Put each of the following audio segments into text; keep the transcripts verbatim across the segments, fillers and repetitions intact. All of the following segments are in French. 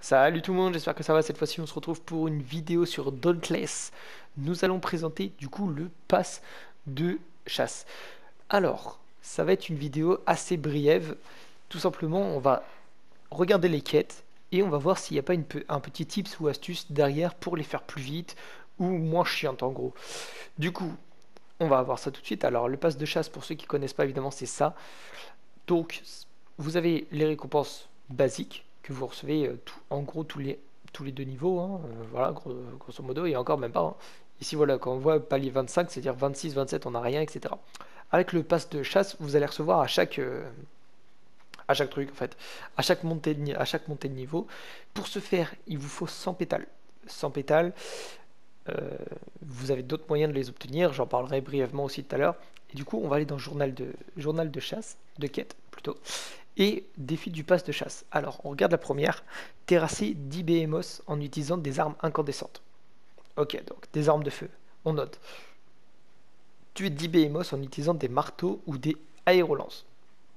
Salut tout le monde, j'espère que ça va. Cette fois-ci, on se retrouve pour une vidéo sur Dauntless. Nous allons présenter du coup le pass de chasse. Alors, ça va être une vidéo assez brève. Tout simplement, on va regarder les quêtes et on va voir s'il n'y a pas une pe- un petit tips ou astuce derrière pour les faire plus vite ou moins chiantes en gros. Du coup, on va voir ça tout de suite. Alors, le pass de chasse, pour ceux qui connaissent pas, évidemment, c'est ça. Donc, vous avez les récompenses basiques que vous recevez euh, tout- en gros tous les, tous les deux niveaux. Hein, euh, voilà, gros- grosso modo, et encore même pas. Hein. Ici, voilà, quand on voit palier vingt-cinq, c'est-à-dire vingt-six, vingt-sept, on n'a rien, et cetera. Avec le pass de chasse, vous allez recevoir à chaque, euh, à chaque truc, en fait, à chaque montée de, à chaque montée de niveau. Pour ce faire, il vous faut cent pétales. cent pétales, euh, vous avez d'autres moyens de les obtenir, j'en parlerai brièvement aussi tout à l'heure. Et du coup, on va aller dans journal de, journal de chasse, de quête plutôt, et défi du pass de chasse. Alors, on regarde la première, terrasser dix behemoths en utilisant des armes incandescentes. Ok, donc des armes de feu, on note. Tuer dix behemoths en utilisant des marteaux ou des aérolances.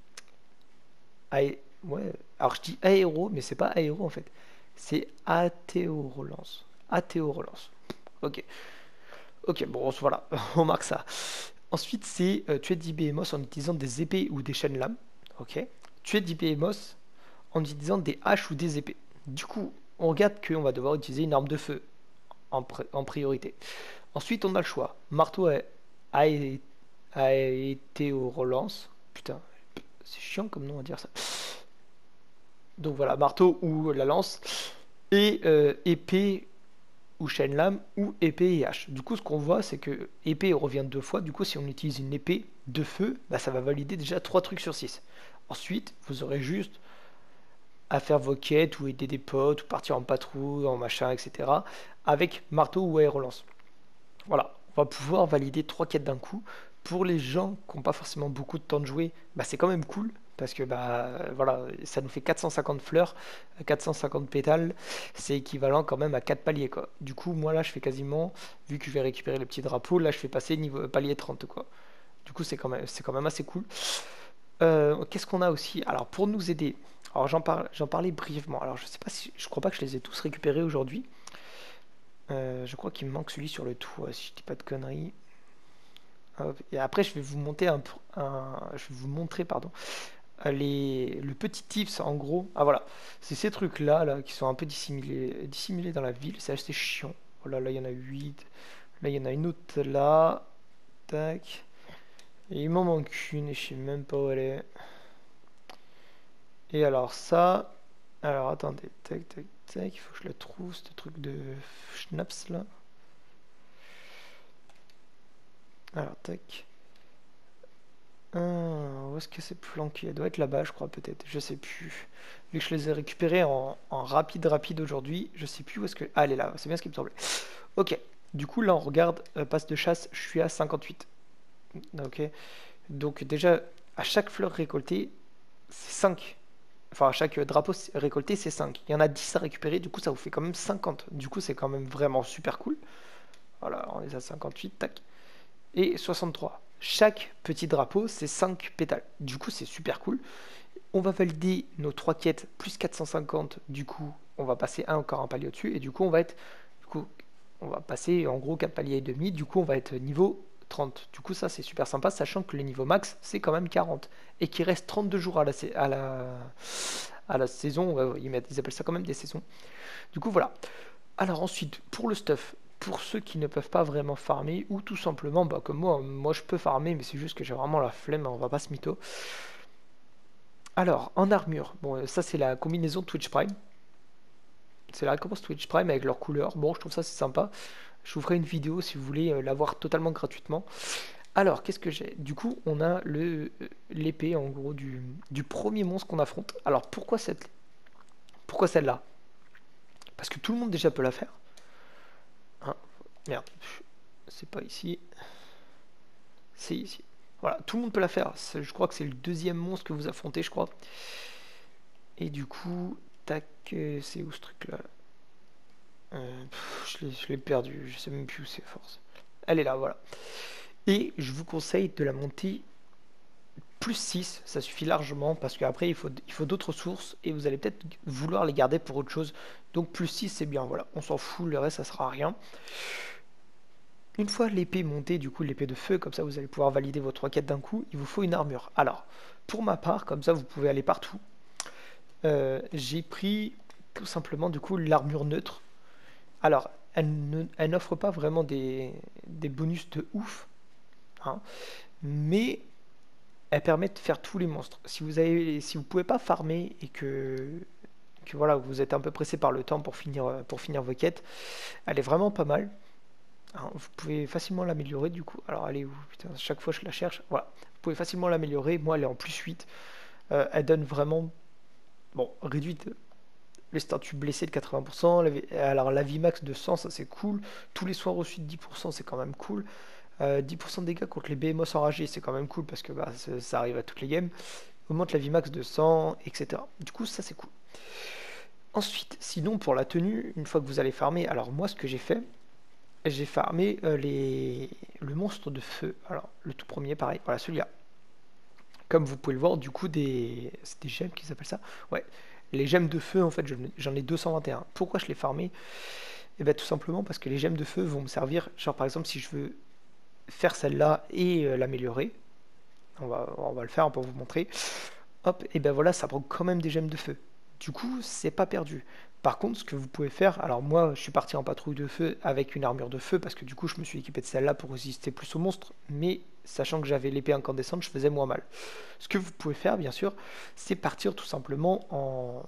Aé... Ouais, alors je dis aéro, mais c'est pas aéro en fait. C'est athéorolance. Athéorolance. Ok. Ok, bon, voilà, on marque ça. Ensuite, c'est euh, tuer dix behemoths en utilisant des épées ou des chaînes lames. Ok. Tuer dix behemoths en utilisant des haches ou des épées. Du coup, on regarde qu'on va devoir utiliser une arme de feu en, en priorité. Ensuite, on a le choix. Marteau a, a, a été au relance. Putain, c'est chiant comme nom à dire ça. Donc voilà, marteau ou la lance. Et euh, épée ou chaîne lame ou épée et hache. Du coup, ce qu'on voit, c'est que épée revient deux fois. Du coup, si on utilise une épée de feu, bah, ça va valider déjà trois trucs sur six. Ensuite, vous aurez juste à faire vos quêtes ou aider des potes ou partir en patrouille, en machin, et cetera. Avec marteau ou aérolance. Voilà, on va pouvoir valider trois quêtes d'un coup. Pour les gens qui n'ont pas forcément beaucoup de temps de jouer, bah, c'est quand même cool parce que bah voilà, ça nous fait quatre cent cinquante fleurs, quatre cent cinquante pétales, c'est équivalent quand même à quatre paliers quoi. Du coup, moi là, je fais quasiment, vu que je vais récupérer le petit drapeau, là je fais passer niveau palier trente quoi. Du coup, c'est quand même c'est quand même assez cool. Euh, Qu'est-ce qu'on a aussi? Alors pour nous aider, alors j'en parle, j'en parlais brièvement. Alors je sais pas si, je crois pas que je les ai tous récupérés aujourd'hui. Euh, je crois qu'il me manque celui sur le toit, si je dis pas de conneries. Hop. Et après, je vais vous monter un, un- je vais vous montrer, pardon, les, le petit tips en gros. Ah voilà, c'est ces trucs-là là, qui sont un peu dissimulés, dissimulés dans la ville. C'est assez chiant. Voilà, là il y en a huit. Là il y en a une autre là. Tac. Et il m'en manque une et je sais même pas où elle est. Et alors ça. Alors attendez. Tac, tac, tac. Il faut que je le trouve, ce truc de schnapps là. Alors tac. Ah, où est-ce que c'est planqué? Elle doit être là-bas, je crois, peut-être. Je sais plus. Vu que je les ai récupérés en, en rapide, rapide aujourd'hui, je sais plus où est-ce que. Ah, elle est là, c'est bien ce qui me semblait. Ok. Du coup, là, on regarde euh, passe de chasse, je suis à cinquante-huit. Ok. Donc, déjà, à chaque fleur récoltée, c'est cinq. Enfin, à chaque drapeau récolté, c'est cinq. Il y en a dix à récupérer, du coup, ça vous fait quand même cinquante. Du coup, c'est quand même vraiment super cool. Voilà, on est à cinquante-huit, tac. Et soixante-trois. Chaque petit drapeau, c'est cinq pétales. Du coup, c'est super cool. On va valider nos trois quêtes plus quatre cent cinquante. Du coup, on va passer un, encore un palier au-dessus. Et du coup, on va être. Du coup, on va passer en gros quatre paliers et demi. Du coup, on va être niveau trente. Du coup, ça, c'est super sympa, sachant que le niveau max, c'est quand même quarante. Et qu'il reste trente-deux jours à la, à la, à la saison. Ils appellent ça quand même des saisons. Du coup, voilà. Alors ensuite, pour le stuff, pour ceux qui ne peuvent pas vraiment farmer, ou tout simplement, bah, comme moi, moi je peux farmer, mais c'est juste que j'ai vraiment la flemme, on va pas se mytho. Alors, en armure, bon, ça c'est la combinaison Twitch Prime. C'est la récompense Twitch Prime avec leurs couleurs. Bon, je trouve ça c'est sympa. Je vous ferai une vidéo si vous voulez euh, l'avoir totalement gratuitement. Alors, qu'est-ce que j'ai? Du coup, on a le euh, l'épée en gros du, du premier monstre qu'on affronte. Alors, pourquoi cette, pourquoi celle-là? Parce que tout le monde déjà peut la faire. Hein. Merde, c'est pas ici. C'est ici. Voilà, tout le monde peut la faire. Je crois que c'est le deuxième monstre que vous affrontez, je crois. Et du coup, tac, euh, c'est où ce truc-là? euh, Je l'ai perdu, je sais même plus où c'est, force. Elle est là, voilà. Et je vous conseille de la monter plus six, ça suffit largement parce qu'après il faut, il faut d'autres sources et vous allez peut-être vouloir les garder pour autre chose. Donc plus six c'est bien, voilà, on s'en fout, le reste ça sera à rien. Une fois l'épée montée, du coup l'épée de feu, comme ça vous allez pouvoir valider vos trois quêtes d'un coup, il vous faut une armure. Alors, pour ma part, comme ça vous pouvez aller partout, euh, j'ai pris tout simplement du coup l'armure neutre. Alors, elle, ne, elle n'offre pas vraiment des, des bonus de ouf, hein, mais elle permet de faire tous les monstres. Si vous avez, si vous pouvez pas farmer et que, que voilà, vous êtes un peu pressé par le temps pour finir, pour finir vos quêtes, elle est vraiment pas mal. Alors, vous pouvez facilement l'améliorer du coup. Alors allez où putain, chaque fois je la cherche. Voilà, vous pouvez facilement l'améliorer. Moi elle est en plus huit. Euh, elle donne vraiment, bon, réduite les statuts blessés de quatre-vingts pour cent. La vie- alors la vie max de cent, ça c'est cool. Tous les soins reçus de dix pour cent, c'est quand même cool. Euh, dix pour cent de dégâts contre les behemoths enragés, c'est quand même cool parce que bah, ça, ça arrive à toutes les games. Augmente la vie max de cent, et cetera. Du coup, ça c'est cool. Ensuite, sinon pour la tenue, une fois que vous allez farmer, alors moi ce que j'ai fait, j'ai farmé euh, les... le monstre de feu. Alors le tout premier, pareil, voilà celui-là. Comme vous pouvez le voir, du coup, des, c'est des gemmes qu'ils appellent ça. Ouais, les gemmes de feu, en fait, je- j'en ai deux cent vingt et un. Pourquoi je les farmé? Eh bien, tout simplement parce que les gemmes de feu vont me servir. Genre, par exemple, si je veux faire celle-là et euh, l'améliorer, on va, on va le faire pour vous montrer. Hop, et ben voilà, ça prend quand même des gemmes de feu. Du coup, c'est pas perdu. Par contre, ce que vous pouvez faire, alors moi, je suis parti en patrouille de feu avec une armure de feu parce que du coup, je me suis équipé de celle-là pour résister plus aux monstres, mais sachant que j'avais l'épée incandescente, je faisais moins mal. Ce que vous pouvez faire, bien sûr, c'est partir tout simplement en,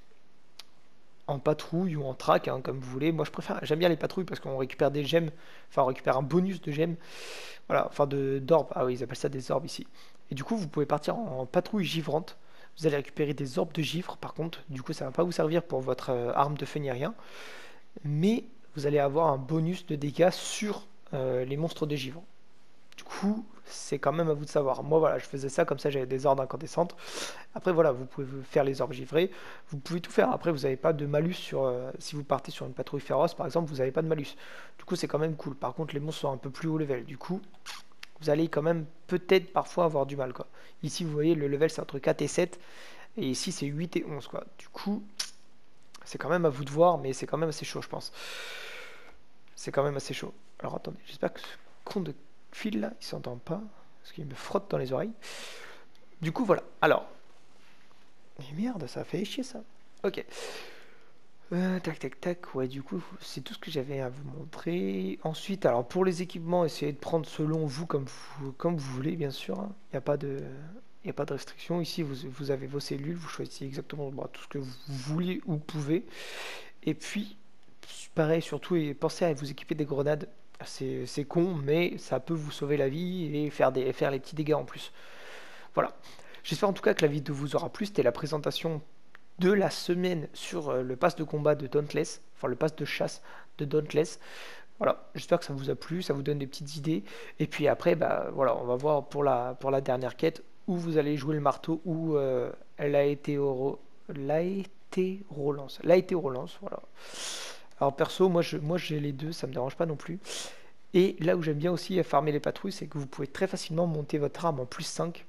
en patrouille ou en track, hein, comme vous voulez. Moi, je préfère, j'aime bien les patrouilles parce qu'on récupère des gemmes, enfin, on récupère un bonus de gemmes, voilà, enfin de d'orbes. Ah oui, ils appellent ça des orbes ici. Et du coup, vous pouvez partir en patrouille givrante. Vous allez récupérer des orbes de givre, par contre, du coup, ça ne va pas vous servir pour votre euh, arme de feu ni rien, mais vous allez avoir un bonus de dégâts sur euh, les monstres de givre. Du coup, c'est quand même à vous de savoir. Moi, voilà, je faisais ça, comme ça, j'avais des orbes incandescentes. Après, voilà, vous pouvez faire les orbes givrés. Vous pouvez tout faire. Après, vous n'avez pas de malus sur... euh, si vous partez sur une patrouille féroce, par exemple, vous n'avez pas de malus. Du coup, c'est quand même cool. Par contre, les monstres sont un peu plus haut level. Du coup, vous allez quand même peut-être parfois avoir du mal, quoi. Ici, vous voyez, le level, c'est entre quatre et sept. Et ici, c'est huit et onze, quoi. Du coup, c'est quand même à vous de voir, mais c'est quand même assez chaud, je pense. C'est quand même assez chaud. Alors, attendez, j'espère que ce con de fil, là, il s'entend pas. Parce qu'il me frotte dans les oreilles. Du coup, voilà. Alors. Mais merde, ça fait chier, ça. Ok. Euh, tac, tac, tac. Ouais, du coup, c'est tout ce que j'avais à vous montrer. Ensuite, alors, pour les équipements, essayez de prendre selon vous, comme vous, comme vous voulez, bien sûr. hein. Il n'y a pas de... Il n'y a pas de restriction. Ici, vous, vous avez vos cellules, vous choisissez exactement bah, tout ce que vous voulez ou pouvez. Et puis, pareil, surtout, et pensez à vous équiper des grenades. C'est c'est con, mais ça peut vous sauver la vie et faire, des, faire les petits dégâts en plus. Voilà. J'espère en tout cas que la vidéo vous aura plu. C'était la présentation de la semaine sur euh, le pass de combat de Dauntless, enfin le pass de chasse de Dauntless. Voilà, j'espère que ça vous a plu, ça vous donne des petites idées. Et puis après, bah voilà, on va voir pour la, pour la dernière quête où vous allez jouer le marteau, où euh, elle a été au l'a été relance. L'a été relance, voilà. Alors perso, moi je, moi j'ai les deux, ça me dérange pas non plus. Et là où j'aime bien aussi farmer les patrouilles, c'est que vous pouvez très facilement monter votre arme en plus cinq.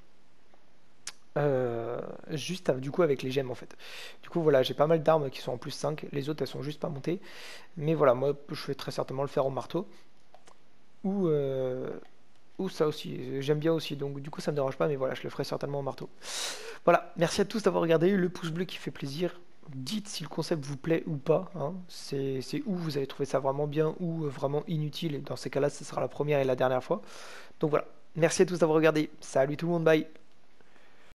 Euh, juste du coup avec les gemmes en fait. Du coup voilà, j'ai pas mal d'armes qui sont en plus cinq, les autres elles sont juste pas montées. Mais voilà, moi je vais très certainement le faire au marteau. Ou, euh, ou ça aussi, j'aime bien aussi, donc du coup ça me dérange pas, mais voilà, je le ferai certainement au marteau. Voilà, merci à tous d'avoir regardé, le pouce bleu qui fait plaisir. Dites si le concept vous plaît ou pas, hein. C'est c'est où vous avez trouvé ça vraiment bien ou vraiment inutile, et dans ces cas-là, ce sera la première et la dernière fois. Donc voilà, merci à tous d'avoir regardé, salut tout le monde, bye.